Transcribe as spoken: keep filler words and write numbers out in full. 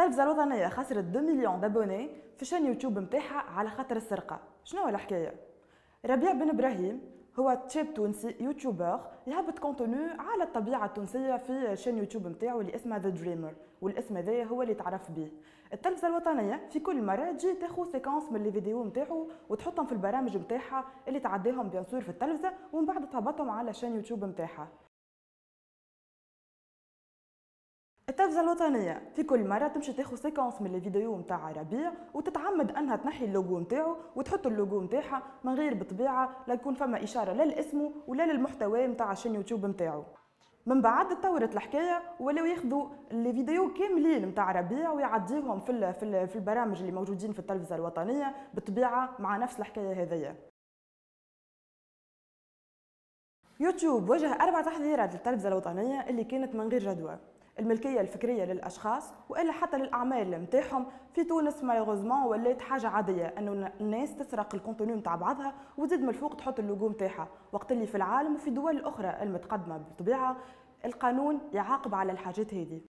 التلفزة الوطنية خسرت اثنين مليون دابوني في شان يوتيوب متاعها على خاطر السرقة. شنو هو الحكاية؟ ربيع بن ابراهيم هو شاب تونسي يوتيوبر يهبط كونتوني على الطبيعة التونسية في شان يوتيوب نتاعو اللي اسمها ذا دريمر، والاسم هذايا هو اللي تعرف به. التلفزة الوطنية في كل مرة تجي تاخذ سيكونس من لي فيديو نتاعو وتحطهم في البرامج نتاعها اللي تعديهم بيان سور في التلفزة، ومن بعد تهبطهم على شان يوتيوب نتاعها. التلفزة الوطنية في كل مرة تمشي تاخذ سيكونس من الفيديو نتاع ربيع وتتعمد انها تنحي اللوجو نتاعو وتحط اللوجو نتاعها من غير بطبيعة لا يكون فما اشارة لا لاسمه ولا للمحتوى نتاع الشين يوتيوب نتاعو. من بعد تطورت الحكايه ولاو ياخذوا لي فيديو كاملين نتاع ربيع ويعديوهم في في البرامج اللي موجودين في التلفزة الوطنية بالطبيعة مع نفس الحكايه هذيا. يوتيوب وجه اربع تحذيرات للتلفزة الوطنية اللي كانت من غير جدوى. الملكيه الفكريه للاشخاص والا حتى للاعمال نتاعهم في تونس مالوغوزمون ولات حاجه عاديه انه الناس تسرق الكونتوني نتاع بعضها وتزيد من الفوق تحط اللوجو نتاعها، وقت اللي في العالم وفي دول اخرى المتقدمه بالطبيعه القانون يعاقب على الحاجات هذه.